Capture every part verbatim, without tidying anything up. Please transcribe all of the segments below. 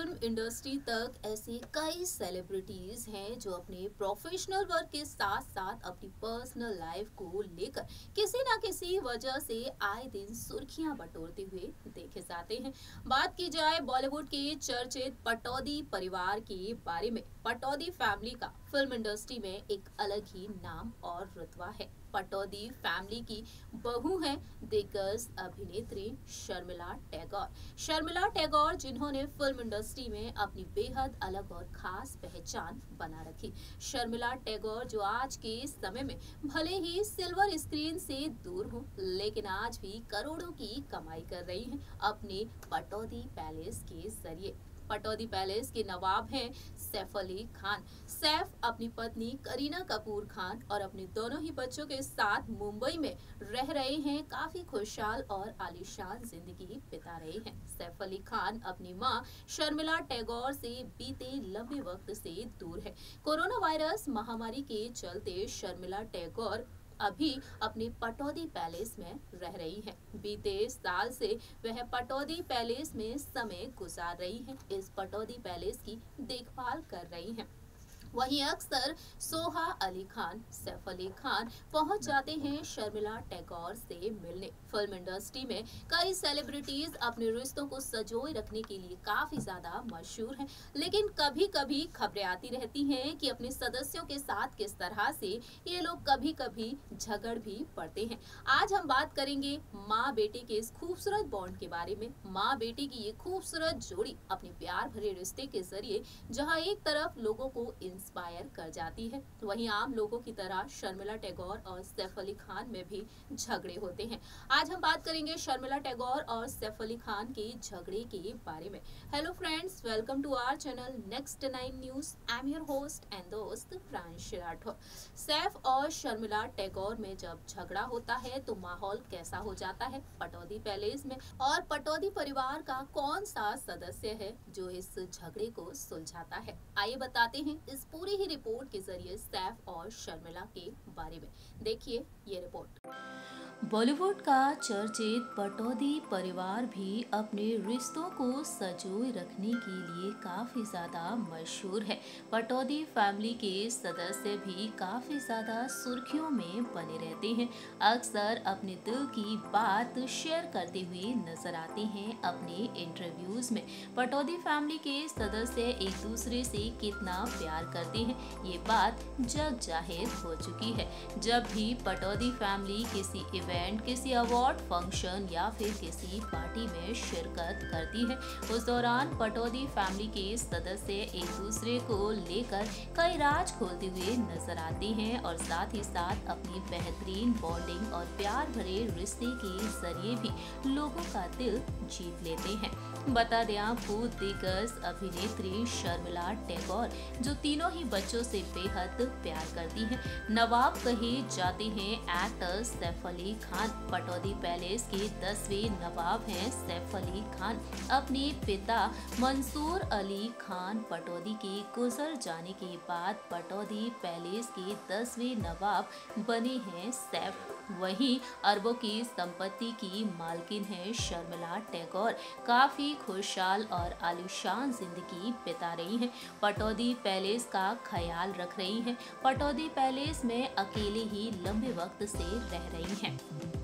Film industry तक ऐसे कई सेलिब्रिटीज हैं जो अपने प्रोफेशनल वर्क के साथ साथ अपनी पर्सनल लाइफ को लेकर किसी ना किसी वजह से आए दिन सुर्खियां बटोरते हुए देखे जाते हैं। बात की जाए बॉलीवुड के चर्चित पटौदी परिवार के बारे में, पटौदी फैमिली का फिल्म इंडस्ट्री में एक अलग ही नाम और रुतबा है। पटौदी फैमिली की बहू हैं दिग्गज अभिनेत्री शर्मिला टैगोर। शर्मिला टैगोर जिन्होंने फिल्म इंडस्ट्री में अपनी बेहद अलग और खास पहचान बना रखी। शर्मिला टैगोर जो आज के समय में भले ही सिल्वर स्क्रीन से दूर हो, लेकिन आज भी करोड़ों की कमाई कर रही हैं अपने पटौदी पैलेस के जरिए। पटौदी पैलेस के नवाब हैं सैफ अली खान। सैफ अपनी पत्नी करीना कपूर खान और अपने दोनों ही बच्चों के साथ मुंबई में रह रहे हैं। काफी खुशहाल और आलीशान जिंदगी बिता रहे हैं। सैफ अली खान अपनी मां शर्मिला टैगोर से बीते लंबे वक्त से दूर है। कोरोना वायरस महामारी के चलते शर्मिला टैगोर अभी अपने पटौदी पैलेस में रह रही हैं। बीते साल से वह पटौदी पैलेस में समय गुजार रही हैं। इस पटौदी पैलेस की देखभाल कर रही हैं। वहीं अक्सर सोहा अली खान, सैफ अली खान पहुंच जाते हैं शर्मिला टैगोर से मिलने। फिल्म इंडस्ट्री में कई सेलिब्रिटीज अपने रिश्तों को संजोए रखने के लिए काफी ज्यादा मशहूर हैं, लेकिन कभी कभी खबरें आती रहती हैं कि अपने सदस्यों के साथ किस तरह से ये लोग कभी कभी झगड़ भी पड़ते हैं। आज हम बात करेंगे माँ बेटे के इस खूबसूरत बॉन्ड के बारे में। माँ बेटे की ये खूबसूरत जोड़ी अपने प्यार भरे रिश्ते के जरिए जहाँ एक तरफ लोगों को इंस्पायर कर जाती है, वहीं आम लोगों की तरह शर्मिला टैगोर और सैफ अली खान में भी झगड़े होते हैं। आज हम बात करेंगे शर्मिला टैगोर और सैफ अली खान के झगड़े के बारे में। Hello friends, welcome to our channel next nine news. I am your host and दोस्त प्रांशु राठौर। सैफ और शर्मिला टैगोर में जब झगड़ा होता है तो माहौल कैसा हो जाता है पटौदी पैलेस में, और पटौदी परिवार का कौन सा सदस्य है जो इस झगड़े को सुलझाता है, आइए बताते हैं इस पूरी ही रिपोर्ट के जरिए सैफ और शर्मिला के बारे में। देखिए ये रिपोर्ट। बॉलीवुड का चर्चित पटौदी परिवार भी अपने रिश्तों को संजोए रखने के लिए काफी ज्यादा मशहूर है। पटौदी फैमिली के सदस्य भी काफी ज्यादा सुर्खियों में बने रहते हैं। अक्सर अपने दिल की बात शेयर करते हुए नजर आते हैं अपने इंटरव्यूज में। पटौदी फैमिली के सदस्य एक दूसरे से कितना प्यार करते हैं ये बात जग जाहिर हो चुकी है। जब भी पटौदी फैमिली किसी इवेंट, किसी अवार्ड फंक्शन या फिर किसी पार्टी में शिरकत करती है, उस दौरान पटौदी फैमिली के सदस्य एक दूसरे को लेकर कई राज खोलते हुए नजर आते हैं और साथ ही साथ अपनी बेहतरीन बॉन्डिंग और प्यार भरे रिश्ते के जरिए भी लोगों का दिल जीत लेते हैं। बता दें आपको, दिग्गज अभिनेत्री शर्मिला टैगोर जो तीनों ही बच्चों से बेहद प्यार करती हैं, नवाब कहे जाते हैं एक्टर सैफ अली खान पटौदी पैलेस के दसवें नवाब हैं। सैफ अली खान अपने पिता मंसूर अली खान पटौदी के गुजर जाने के बाद पटौदी पैलेस के दसवें नवाब बने हैं सैफ। वहीं अरबों की संपत्ति की मालकिन है शर्मिला टैगोर। काफी खुशहाल और आलीशान जिंदगी बिता रही हैं। पटौदी पैलेस का ख्याल रख रही हैं। पटौदी पैलेस में अकेले ही लंबे वक्त से रह रही हैं।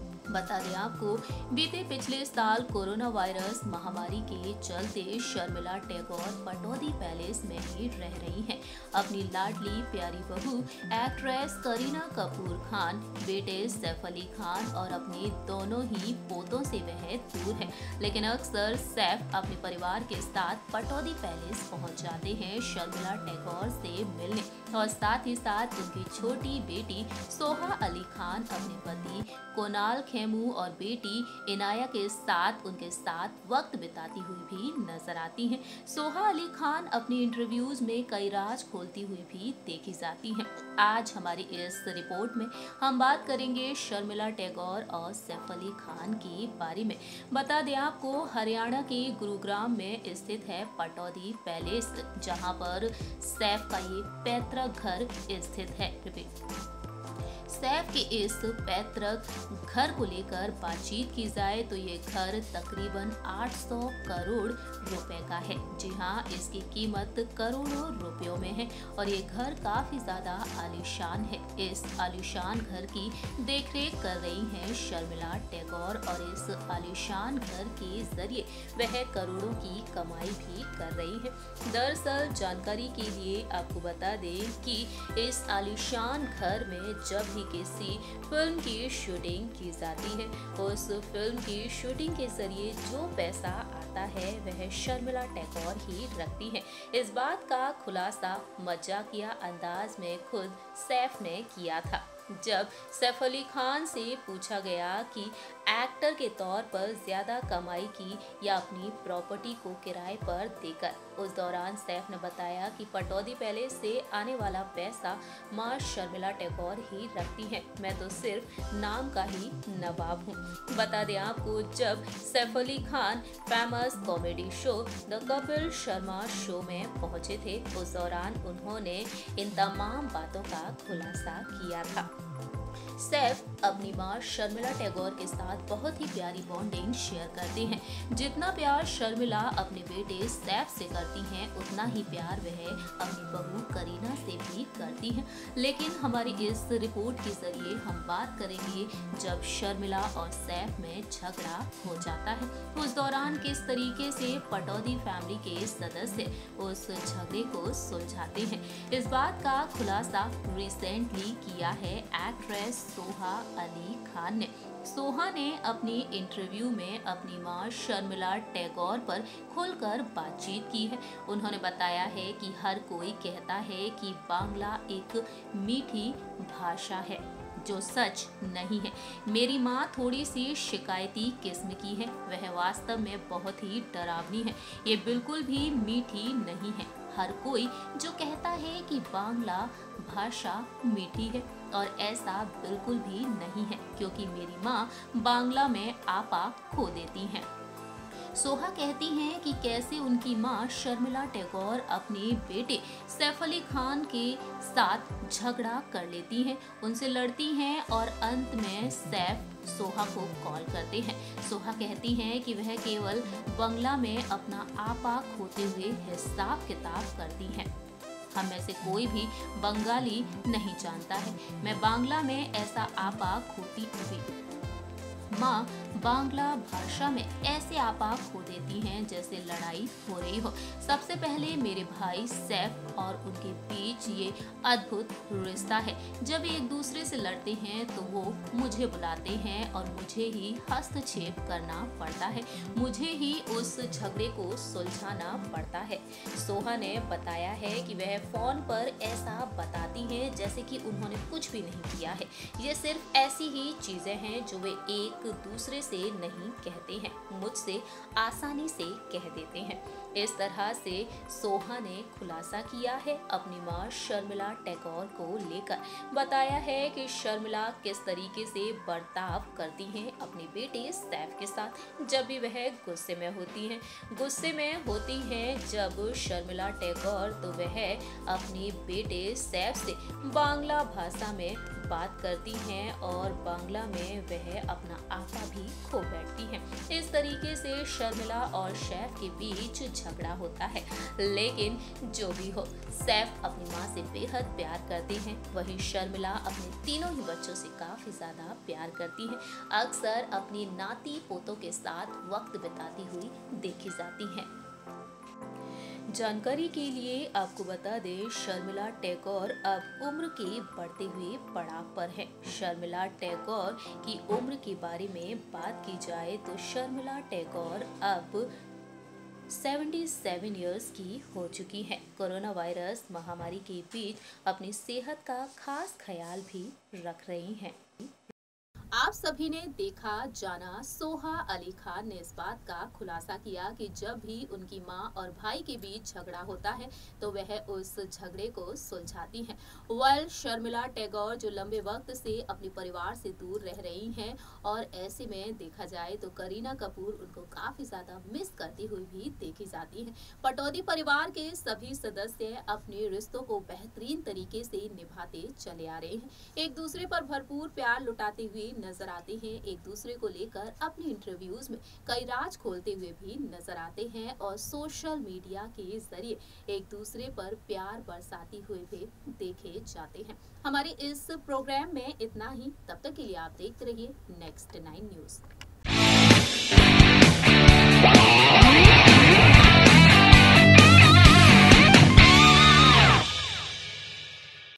बता दें आपको, बीते पिछले साल कोरोना वायरस महामारी के चलते शर्मिला टैगोर पटौदी पैलेस में ही रह रही हैं। अपनी लाडली प्यारी बहू एक्ट्रेस करीना कपूर खान, बेटे सैफ अली खान और अपने दोनों ही पोतों से वह दूर है, लेकिन अक्सर सैफ अपने परिवार के साथ पटौदी पैलेस पहुंच जाते हैं शर्मिला टैगोर से मिलने, और साथ ही साथ उनकी छोटी बेटी सोहा अली खान अपने पति कोनाल खेमू और बेटी इनाया के साथ उनके साथ वक्त बिताती हुई भी नजर आती हैं। सोहा अली खान अपनी इंटरव्यूज में कई राज खोलती हुई भी देखी जाती हैं। आज हमारी इस रिपोर्ट में हम बात करेंगे शर्मिला टैगोर और सैफ अली खान के बारे में। बता दें आपको, हरियाणा के गुरुग्राम में स्थित है पटौदी पैलेस, जहां पर सैफ का ये पैतृक घर स्थित है। रिपीट सैफ के इस पैतृक घर को लेकर बातचीत की जाए तो ये घर तकरीबन आठ सौ करोड़ रुपए का है। जी हाँ, इसकी कीमत करोड़ों रुपयों में है और ये घर काफी ज्यादा आलीशान है। इस आलीशान घर की देखरेख कर रही हैं शर्मिला टैगोर और इस आलीशान घर के जरिए वह करोड़ों की कमाई भी कर रही है। दरअसल जानकारी के लिए आपको बता दें कि इस आलीशान घर में जब भी किसी फिल्म की शूटिंग की जाती है, उस फिल्म की शूटिंग के जरिए जो पैसा आता है वह शर्मिला टैगोर ही रखती है। इस बात का खुलासा मजाकिया अंदाज में खुद सैफ ने किया था जब सैफ अली खान से पूछा गया कि एक्टर के तौर पर ज्यादा कमाई की या अपनी प्रॉपर्टी को किराए पर देकर। उस दौरान सैफ ने बताया कि पटौदी पैलेस से आने वाला पैसा मां शर्मिला टैगोर ही रखती हैं, मैं तो सिर्फ नाम का ही नवाब हूँ। बता दें आपको, जब Saif Ali Khan famous comedy show the Kapil Sharma show में पहुंचे थे, उस दौरान उन्होंने इन तमाम बातों का खुलासा किया था। सैफ अपनी मां शर्मिला टैगोर के साथ बहुत ही प्यारी बॉन्डिंग शेयर करते हैं। जितना प्यार शर्मिला अपने बेटे सैफ से करती हैं, उतना ही प्यार वह अपनी बहू करीना से भी करती हैं। लेकिन हमारी इस रिपोर्ट के जरिए हम बात करेंगे जब शर्मिला और सैफ में झगड़ा हो जाता है, उस दौरान किस तरीके से पटौदी फैमिली के सदस्य उस झगड़े को सुलझाते हैं। इस बात का खुलासा रिसेंटली किया है एक्ट्रेस सोहा अली खान ने। सोहा ने अपनी इंटरव्यू में अपनी मां शर्मिला टैगोर पर खुलकर बातचीत की है। उन्होंने बताया है कि हर कोई कहता है कि बांग्ला एक मीठी भाषा है, जो सच नहीं है। मेरी माँ थोड़ी सी शिकायती किस्म की है, वह वास्तव में बहुत ही डरावनी है, ये बिल्कुल भी मीठी नहीं है। हर कोई जो कहता है कि बांग्ला भाषा मीठी है, और ऐसा बिल्कुल भी नहीं है, क्योंकि मेरी माँ बांग्ला में आपा खो देती हैं। सोहा कहती हैं कि कैसे उनकी मां शर्मिला टैगोर अपने बेटे सैफ अली खान के साथ झगड़ा कर लेती हैं, उनसे लड़ती हैं और अंत में सैफ सोहा को कॉल करते हैं। सोहा कहती हैं कि वह केवल बंगला में अपना आपा खोते हुए हिसाब किताब करती हैं। हम में से कोई भी बंगाली नहीं जानता है, मैं बांग्ला में ऐसा आपा खोती हुई। माँ बांग्ला भाषा में ऐसे आपा खो देती हैं जैसे लड़ाई हो रही हो। सबसे पहले मेरे भाई सैफ और उनके बीच ये अद्भुत रिश्ता है। जब एक दूसरे से लड़ते हैं तो वो मुझे बुलाते हैं और मुझे ही हस्तक्षेप करना पड़ता है, मुझे ही उस झगड़े को सुलझाना पड़ता है। सोहा ने बताया है कि वह फोन पर ऐसा बताती हैं जैसे कि उन्होंने कुछ भी नहीं किया है। ये सिर्फ ऐसी ही चीजें हैं जो वे एक दूसरे से नहीं कहते हैं, मुझसे आसानी से कह देते हैं। इस तरह से सोहा ने खुलासा किया है अपनी मां शर्मिला टैगोर को लेकर। बताया है कि शर्मिला किस तरीके से बर्ताव करती हैं अपने बेटे सैफ के साथ जब भी वह गुस्से में होती हैं। गुस्से में होती हैं जब शर्मिला टैगोर तो वह अपने बेटे सैफ से बांग्ला भाषा में बात करती हैं और बांग्ला में वह अपना आपा भी खो बैठती हैं। इस तरीके से शर्मिला और सैफ के बीच झगड़ा होता है। लेकिन जो भी हो, सैफ अपनी मां से बेहद प्यार करते हैं, वहीं शर्मिला अपने तीनों ही बच्चों से काफी ज्यादा प्यार करती हैं। अक्सर अपनी नाती पोतों के साथ वक्त बिताती हुई देखी जाती हैं। जानकारी के लिए आपको बता दें, शर्मिला टैगोर अब उम्र के बढ़ते हुए पड़ाव पर है। शर्मिला टैगोर की उम्र के बारे में बात की जाए तो शर्मिला टैगोर अब सतहत्तर इयर्स की हो चुकी हैं। कोरोना वायरस महामारी के बीच अपनी सेहत का खास ख्याल भी रख रही हैं। आप सभी ने देखा जाना सोहा अली खान ने इस बात का खुलासा किया कि जब भी उनकी मां और भाई के बीच झगड़ा होता है तो वह उस झगड़े को सुलझाती हैं। वेल शर्मिला टैगोर जो लंबे वक्त से अपने परिवार से दूर रह रही हैं और ऐसे में देखा जाए तो करीना कपूर उनको काफी ज्यादा मिस करती हुई भी देखी जाती हैं। पटौदी परिवार के सभी सदस्य अपने रिश्तों को बेहतरीन तरीके से निभाते चले आ रहे हैं, एक दूसरे पर भरपूर प्यार लुटाते हुए नजर आते हैं, एक दूसरे को लेकर अपने इंटरव्यूज में कई राज खोलते हुए भी नजर आते हैं और सोशल मीडिया के जरिए एक दूसरे पर प्यार बरसाते हुए भी देखे जाते हैं। हमारे इस प्रोग्राम में इतना ही, तब तक के लिए आप देखते रहिए नेक्स्ट नाइन न्यूज।